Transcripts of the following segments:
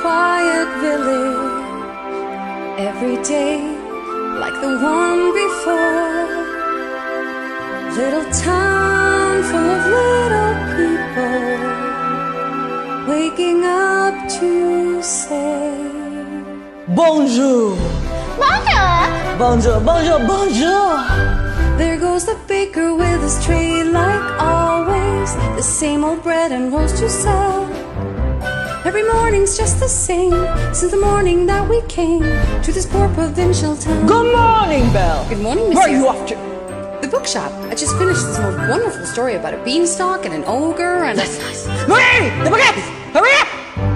quiet village, every day like the one before. Little town full of little people, waking up to say Bonjour! Bonjour! Bonjour, bonjour, bonjour! There goes the baker with his tray like always, the same old bread and rolls to sell. Every morning's just the same since the morning that we came to this poor provincial town. Good morning, Belle! Good morning, monsieur. Where are you off to? The bookshop. I just finished this most wonderful story about a beanstalk and an ogre and... That's nice. Marie! The baguette! Hurry up!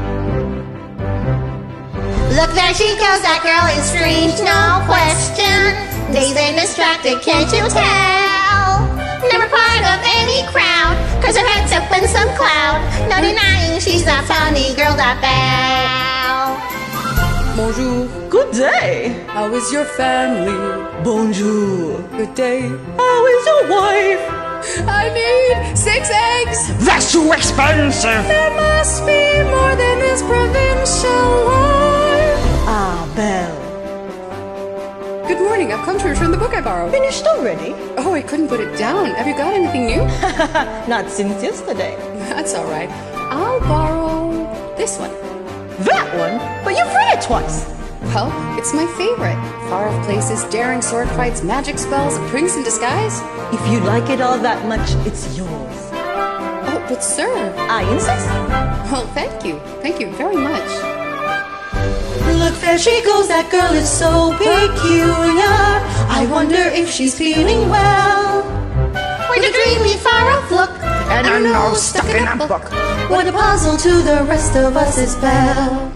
Look, there she goes, that girl is strange, no question. Dazed and distracted, can't you tell? Never part of any crowd, cause her head's up in some cloud. No denying she's that funny girl, that Belle. Bonjour. Good day! How is your family? Bonjour! Good day. How is your wife? I need 6 eggs. That's too expensive! There must be more than this provincial life. Ah, Belle. Good morning. I've come to return the book I borrowed. Finished already? Oh, I couldn't put it down. Have you got anything new? Not since yesterday. That's all right. I'll borrow this one. That one? But you've read it twice! Well, it's my favorite. Far-off places, daring sword fights, magic spells, a prince in disguise. If you like it all that much, it's yours. Oh, but sir. I insist. Well, thank you. Thank you very much. Look, there she goes, that girl is so peculiar. I wonder if she's feeling well. With a dreamy far-off look, And her nose stuck in a book. what a puzzle to the rest of us is Belle.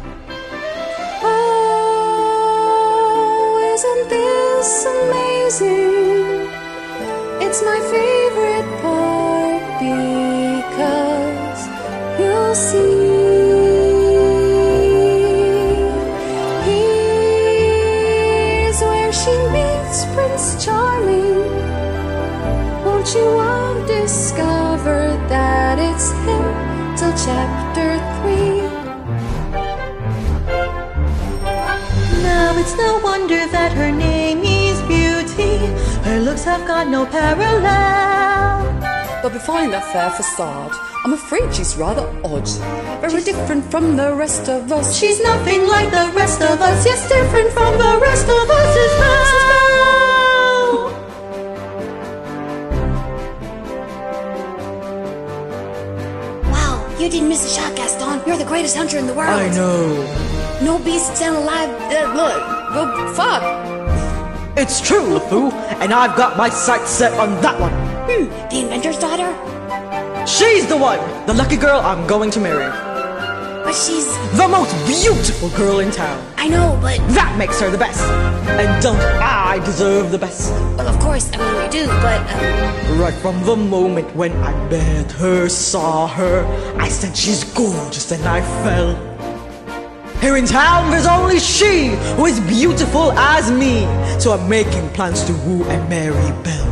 Oh, isn't this amazing? It's my favorite part because you'll see. Here's where she meets Prince Charming. Won't you all discover that it's him till chapter 3? Now it's no wonder that her name is Beauty. Her looks have got no parallel. But behind that fair facade, I'm afraid she's rather odd. Very different from the rest of us. She's nothing like the rest of us. Yes, different from the rest of us is Belle. Wow, you didn't miss a shot, Gaston. You're the greatest hunter in the world. I know. No beast stand alive. Look, well, fuck. It's true, LeFou, and I've got my sights set on that one. The inventor's daughter? She's the one, the lucky girl I'm going to marry. But she's... The most beautiful girl in town. I know, but... That makes her the best. And don't I deserve the best? Well, of course, I mean, we do, but... Right from the moment when I met her, saw her, I said she's gorgeous and I fell. Here in town there's only she who is beautiful as me. So I'm making plans to woo and marry Belle.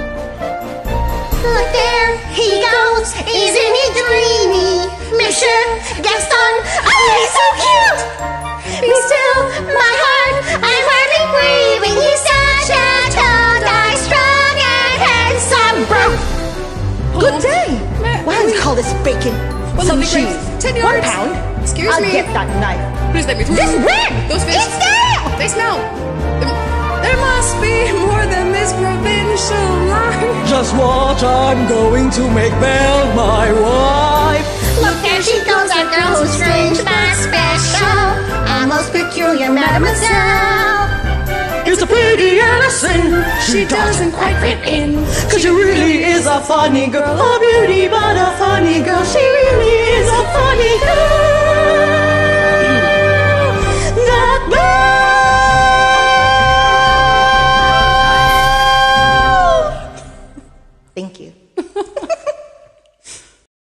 Look there, he goes, isn't he dreamy? Monsieur Gaston, oh he's so cute! Be still, my heart, I'm hardly breathing. He's such a tall guy, strong and handsome, bro. Good day! Why do you call this bacon? Well, Some lovely cheese. grace. 10 1 yards. pound. Excuse I'll me. get that knife. Please let me through. This red! Those fish. It's stale! They smell. There must be more than this provincial life. Just what I'm going to make Belle my wife. Look there she goes, that girl who's strange but special, a most peculiar mademoiselle. It's a pity and a sin She doesn't quite fit in. Cause she really is a funny girl. A beauty but a funny girl. She really is a funny girl. That Belle. Thank you.